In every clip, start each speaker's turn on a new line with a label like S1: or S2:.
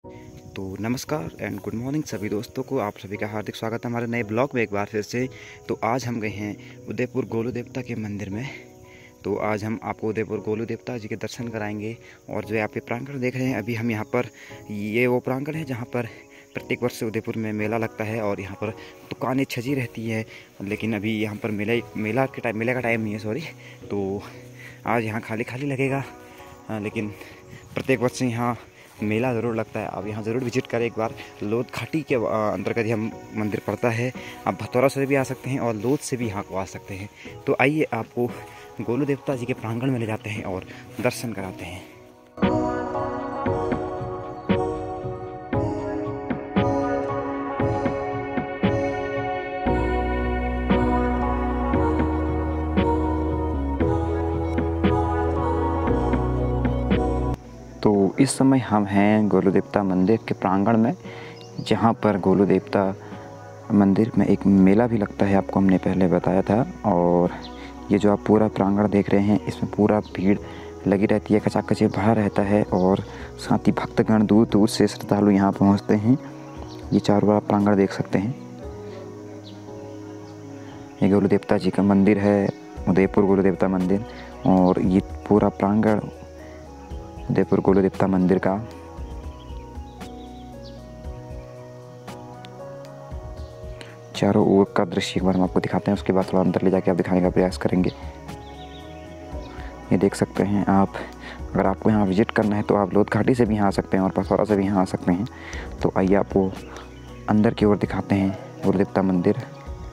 S1: तो नमस्कार and good morning सभी दोस्तों को, आप सभी का हार्दिक स्वागत है हमारे नए ब्लॉग में एक बार फिर से। तो आज हम गए हैं उदयपुर गोलू देवता के मंदिर में। तो आज हम आपको उदयपुर गोलू देवता जी के दर्शन कराएंगे। और जो आप ये प्रांगण देख रहे हैं, अभी हम यहाँ पर, ये वो प्रांगण है जहाँ पर प्रत्येक वर्ष उदयपुर में मेला लगता है और यहाँ पर दुकानें सजी रहती है। लेकिन अभी यहाँ पर मेले का टाइम नहीं है, सॉरी। तो आज यहाँ खाली खाली लगेगा, लेकिन प्रत्येक वर्ष यहाँ मेला ज़रूर लगता है। आप यहाँ ज़रूर विजिट करें एक बार। लोध घाटी के अंतर्गत हम मंदिर पड़ता है। आप भतौरा से भी आ सकते हैं और लोध से भी यहाँ को आ सकते हैं। तो आइए आपको गोलू देवता जी के प्रांगण में ले जाते हैं और दर्शन कराते हैं। तो इस समय हम हैं गोलू देवता मंदिर के प्रांगण में, जहाँ पर गोलू देवता मंदिर में एक मेला भी लगता है, आपको हमने पहले बताया था। और ये जो आप पूरा प्रांगण देख रहे हैं, इसमें पूरा भीड़ लगी रहती है, खचाखच भरा रहता है। और साथ ही भक्तगण दूर दूर से श्रद्धालु यहाँ पहुँचते हैं। ये चारों ओर आप प्रांगण देख सकते हैं। ये गोलू देवता जी का मंदिर है, उदयपुर गोलू देवता मंदिर। और ये पूरा प्रांगण उदयपुर गोलू देवता मंदिर का चारों ओर का दृश्य एक बार हम आपको दिखाते हैं। उसके बाद थोड़ा अंदर ले जाके आप दिखाने का प्रयास करेंगे। ये देख सकते हैं आप। अगर आपको यहाँ विजिट करना है तो आप लोध घाटी से भी यहाँ आ सकते हैं और भतौरा से भी यहाँ आ सकते हैं। तो आइए आपको अंदर की ओर दिखाते हैं गोलू देवता मंदिर।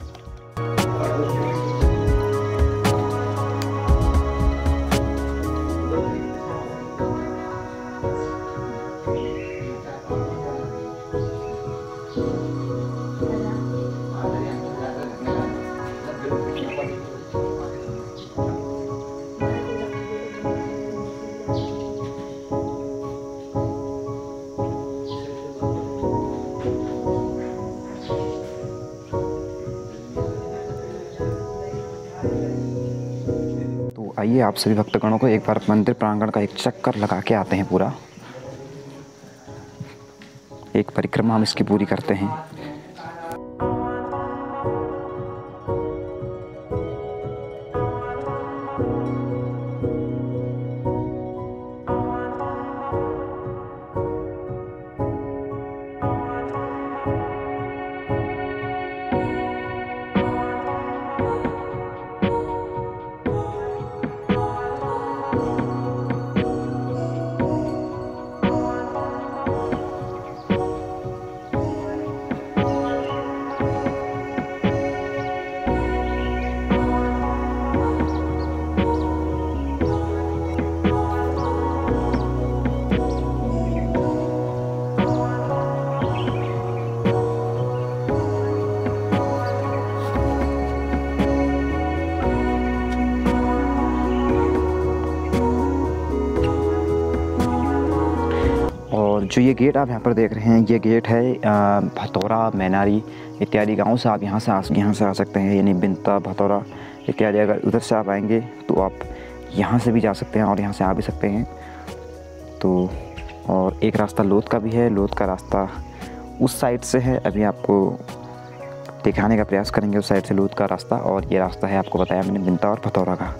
S1: तो आइए आप सभी भक्तगणों को एक बार मंदिर प्रांगण का एक चक्कर लगा के आते हैं। पूरा एक परिक्रमा हम इसकी पूरी करते हैं। और जो ये गेट आप यहाँ पर देख रहे हैं, ये गेट है भतौरा, मैनारी इत्यादि गांव से आप यहाँ से आ सकते हैं। यानी बिंता, भतौरा इत्यादि। अगर उधर से आप आएंगे तो आप यहाँ से भी जा सकते हैं और यहाँ से आ भी सकते हैं। तो और एक रास्ता लोध का भी है। लोध का रास्ता उस साइड से है, अभी आपको दिखाने का प्रयास करेंगे उस साइड से लोध का रास्ता। और ये रास्ता है, आपको बताया मैंने, बिंता और भतौरा का।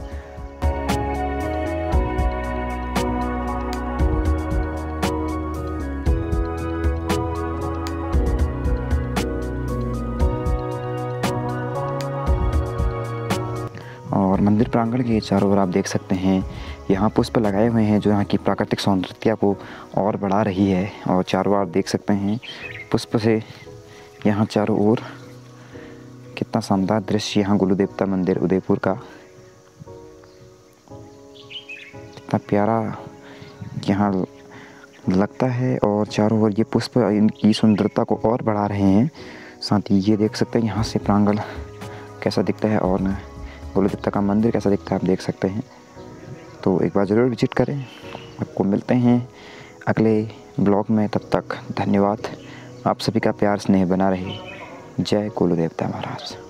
S1: और मंदिर प्रांगण के चारों ओर आप देख सकते हैं, यहाँ पुष्प लगाए हुए हैं जो यहाँ की प्राकृतिक सौंदर्यता को और बढ़ा रही है। और चारों ओर देख सकते हैं पुष्प से यहाँ चारों ओर कितना शानदार दृश्य यहाँ गोलू देवता मंदिर उदयपुर का, कितना प्यारा यहाँ लगता है। और चारों ओर ये पुष्प इनकी सुंदरता को और बढ़ा रहे हैं। साथ ही ये देख सकते हैं यहाँ से प्रांगण कैसा दिखता है और गोलू देवता का मंदिर कैसा दिखता है, आप देख सकते हैं। तो एक बार ज़रूर विजिट करें। आपको मिलते हैं अगले ब्लॉग में, तब तक धन्यवाद। आप सभी का प्यार स्नेह बना रहे। जय गोलू देवता महाराज।